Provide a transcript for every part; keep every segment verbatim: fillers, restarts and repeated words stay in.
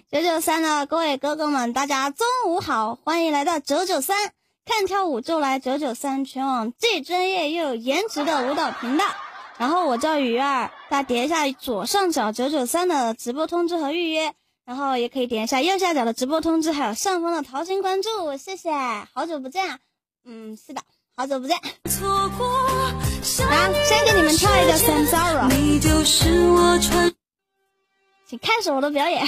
九九三的各位哥哥们，大家中午好，欢迎来到九九三，看跳舞就来九九三，全网既专业又有颜值的舞蹈频道。然后我叫雨儿，大家点一下左上角九九三的直播通知和预约，然后也可以点一下右下角的直播通知，还有上方的桃心关注，谢谢，好久不见。嗯，是的，好久不见。来，先给你们跳一个 Samsara， 请开始我的表演。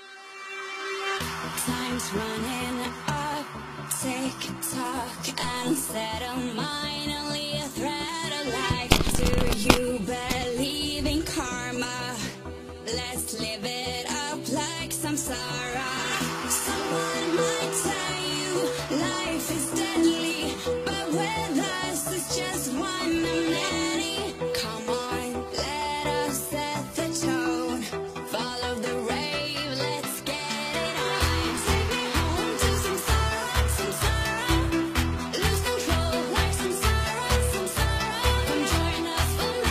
You believe in karma. Let's live it up like samsara. Someone might tell you life is deadly, but with us it's just one of many. Come on, let us set the tone. Follow the rave, let's get it on. Take me home to samsara, samsara. Lose control like samsara, samsara. Come join us.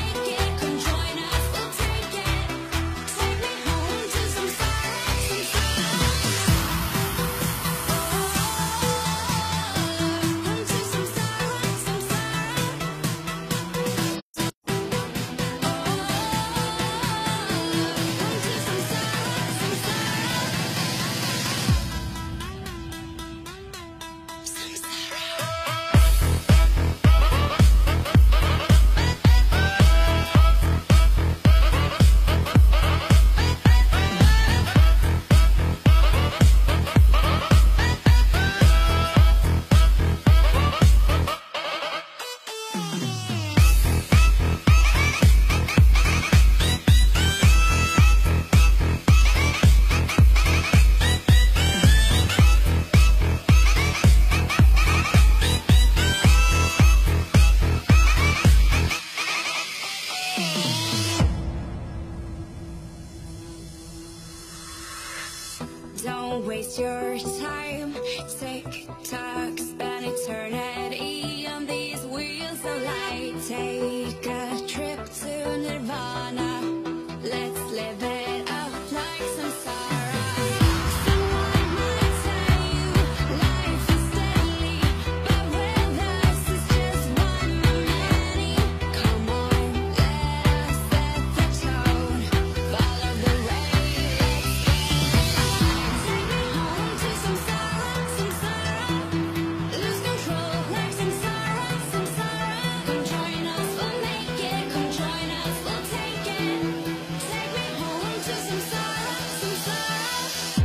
Don't waste your time. Tick tock, spend eternity on these wheels of light. Take a trip to Nirvana. Let's live it up like samsara. Someone might tell you life is deadly, but with us it's just one of many. Come on, let us set the tone. Follow the rave. Take me home to samsara, samsara. Lose control like samsara, samsara. Come join us, we'll make it. Come join us, we'll take it. Take me home to samsara, samsara.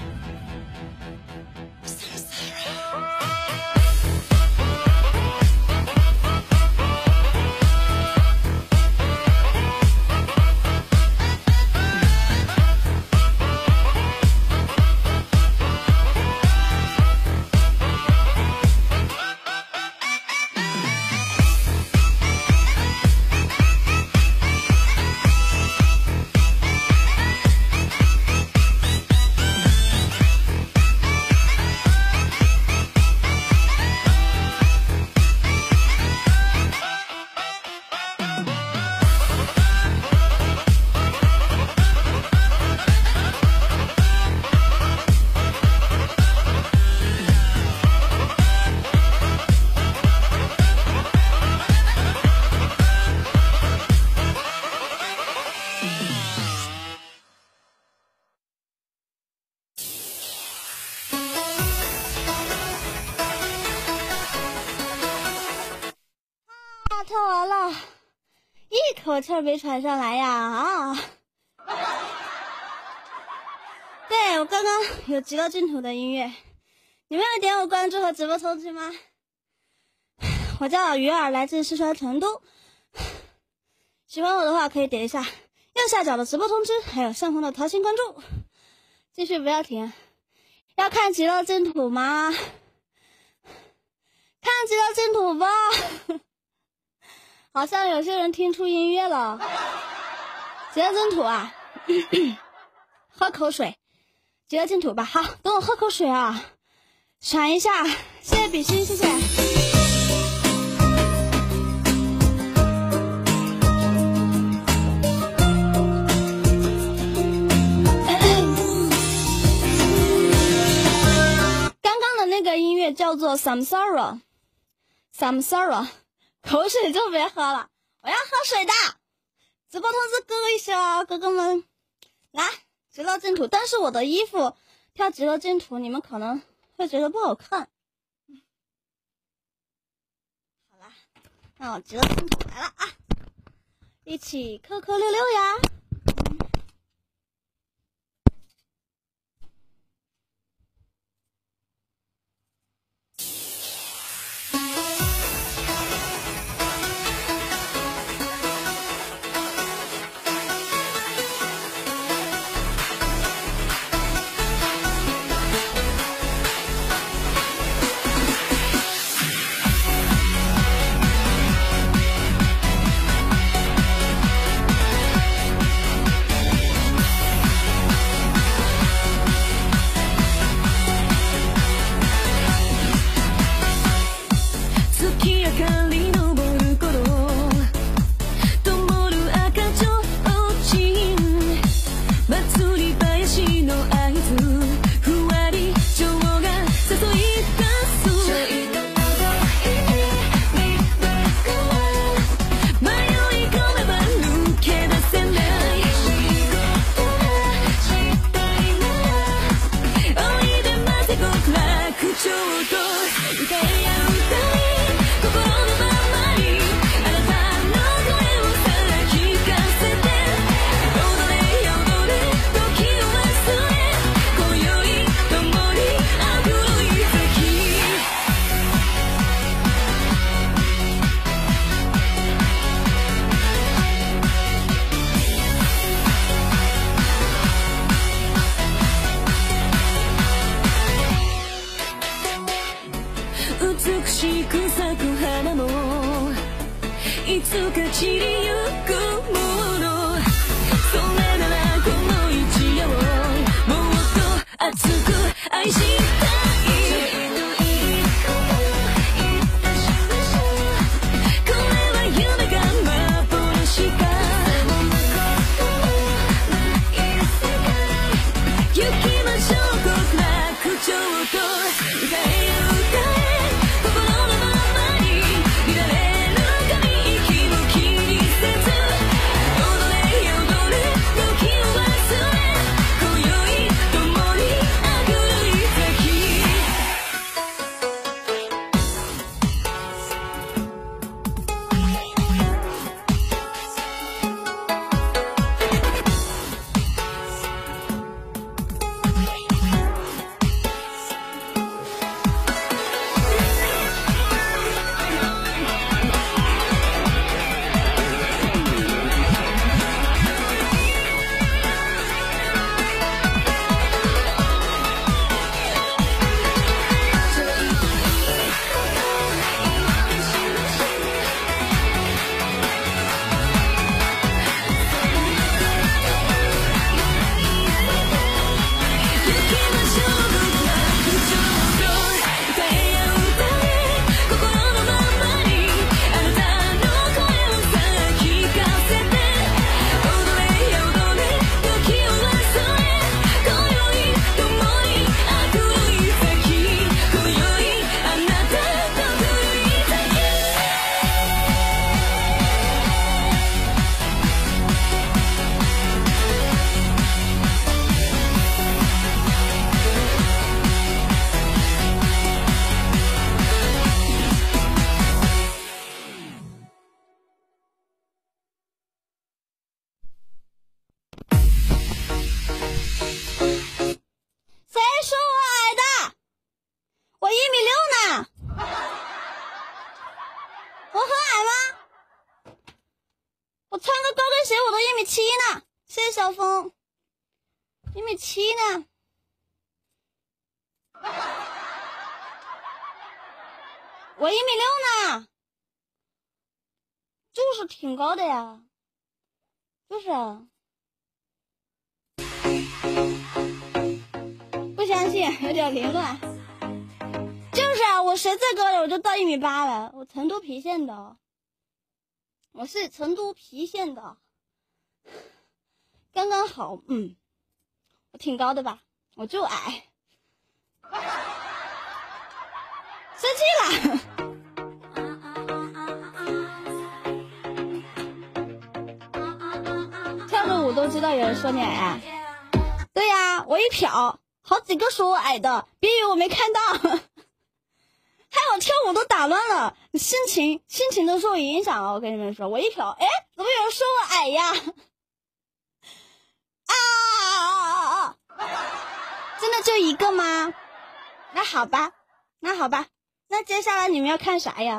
Samsara. 跳完了，一口气儿没喘上来呀啊！对，我刚刚有极乐净土的音乐，你们有点我关注和直播通知吗？我叫鱼儿，来自四川成都。喜欢我的话可以点一下右下角的直播通知，还有上方的桃心关注。继续不要停，要看极乐净土吗？看极乐净土吧。好像有些人听出音乐了。极乐净土啊，喝口水。极乐净土吧，好，等我喝口水啊，喘一下。谢谢比心，谢谢。 叫做 Samsara Samsara， 口水就别喝了，我要喝水的。直播通知哥哥一下，哥哥们来极乐净土。但是我的衣服跳极乐净土，你们可能会觉得不好看。好啦，那我极乐净土来了啊，一起扣扣六六呀。我一米六呢，就是挺高的呀，就是啊，不相信有点凌乱，就是啊，我谁最高的我就到一米八了，我成都郫县的，我是成都郫县的，刚刚好，嗯，我挺高的吧，我就矮。 气了。跳着舞都知道有人说你矮啊？对呀、啊，我一瞟，好几个说我矮的，别以为我没看到。害我跳舞都打乱了，心情心情都受影响了。我跟你们说，我一瞟，哎，怎么有人说我矮呀？啊啊啊！真的就一个吗？那好吧，那好吧，那接下来你们要看啥呀？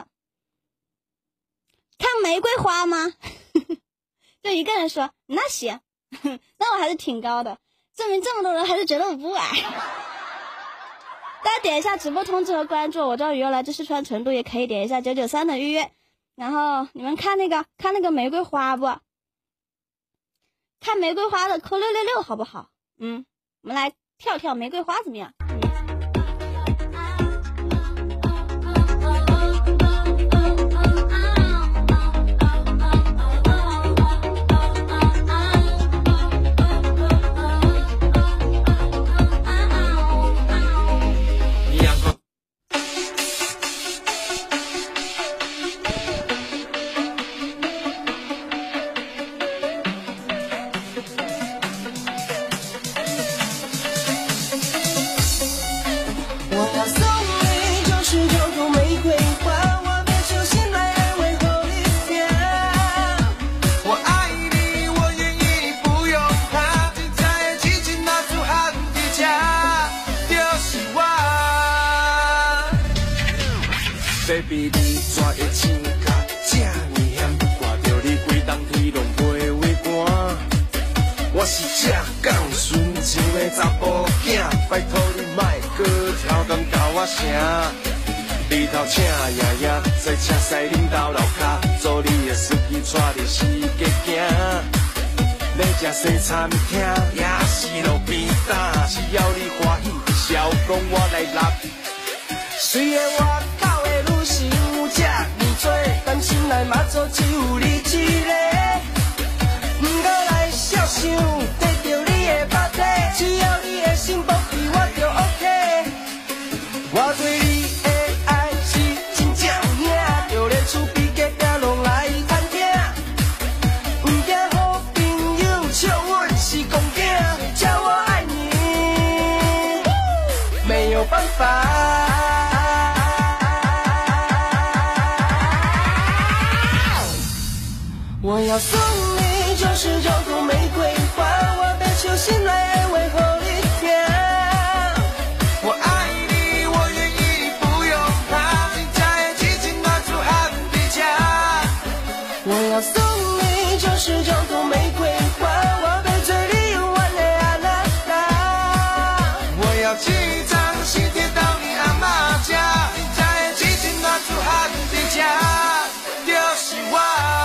看玫瑰花吗？就一个人说，那行，那我还是挺高的，证明这么多人还是觉得我不矮。大家点一下直播通知和关注，我知道雨儿来自四川成都，也可以点一下九九三的预约。然后你们看那个看那个玫瑰花不？看玫瑰花的扣六六六好不好？嗯，我们来跳跳玫瑰花怎么样？嗯 Baby， 你怎会穿甲这呢险？看着你规冬天拢袂畏寒。我是这港纯情的查甫囝，拜托你莫搁跳工教我声。日头请爷爷在车驶恁兜楼骹，做你的司机带你四界行。要食西餐厅，也是路边摊，只要你欢喜，笑讲我来揽。虽然我口的女性有这呢多，但心内嘛做只有你一个。不过来孝想，得到你的肉体，只要你的心保庇我就 OK。我对你的爱是真正有影，就连厝边隔壁拢来探听。不惊好朋友笑阮是公囝，叫我爱你，没有办法。我要送你九十九朵玫瑰花，我的手心来安慰予你听。我爱你，我愿意，不用怕，真正的激情拿出喊你吃。我要送你九十九朵玫瑰花，我被最里永远的安娜娜。我要寄一张喜帖到你阿妈家，真正的激情拿出喊你吃，就是我。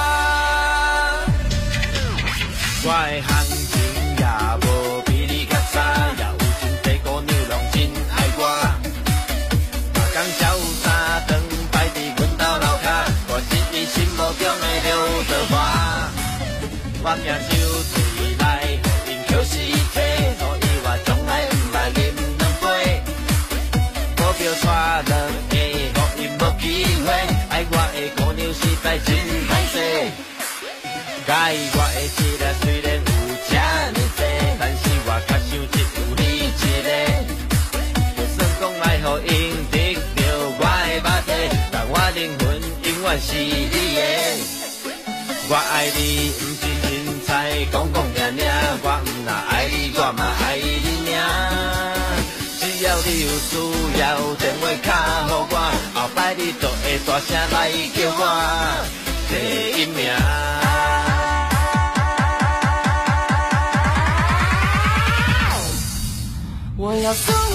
我的行情也无比你较差，也有真多姑娘拢真爱我。逐工潇洒长摆伫阮兜楼骹，我是伊心目中的刘德华。我惊酒醉来，互因捡尸体，所以我从来毋捌啉两杯。股票带两个，互因无机会，爱我的姑娘实在真歹势。介意我的质量虽然有这呢多，但是我较想只有你一个。就算讲爱予因得到我的肉体，但我灵魂永远是你的。我爱你，不是凊彩讲讲听听，我不若爱你，我嘛爱你尔。只要你有需要，电话卡予我，后摆你就会大声来叫我第一名。我要送